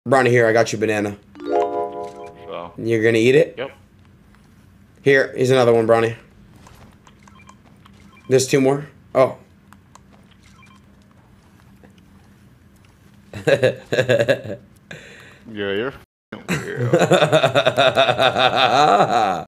Bronny, here, I got you banana. So. You're gonna eat it? Yep. Here's another one, Bronny. There's 2 more. Oh. Yeah, you're weird.